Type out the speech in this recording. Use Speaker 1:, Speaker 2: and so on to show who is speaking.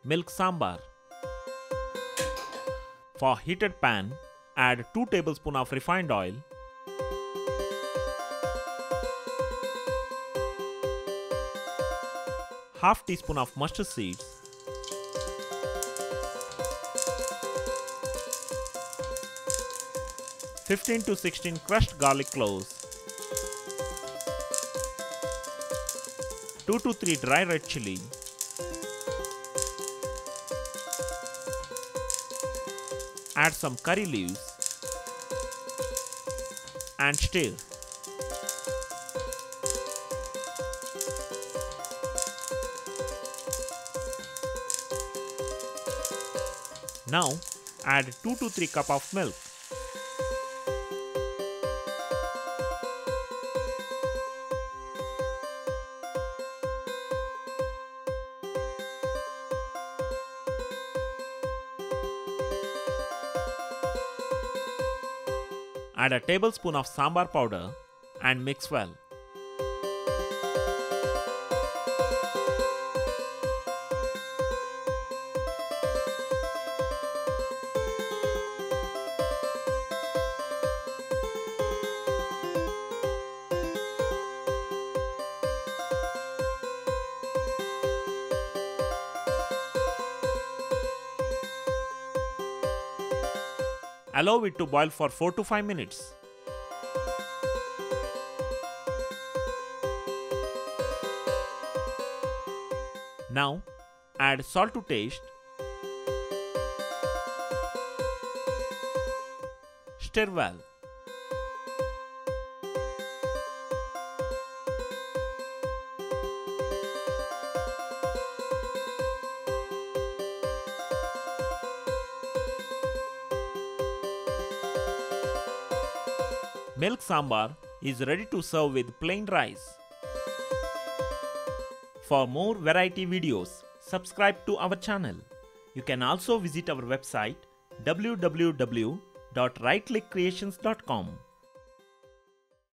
Speaker 1: Milk sambar. For heated pan, add 2 tablespoons of refined oil, half teaspoon of mustard seeds, (15 to 16 crushed garlic cloves, 2 to 3 dry red chili, add some curry leaves and stir. Now add 2 to 3 cups of milk. Add a tablespoon of sambar powder and mix well. Allow it to boil for 4 to 5 minutes. Now add salt to taste. Stir well. Milk sambar is ready to serve with plain rice. For more variety videos, subscribe to our channel. You can also visit our website www.rightclickcreations.com.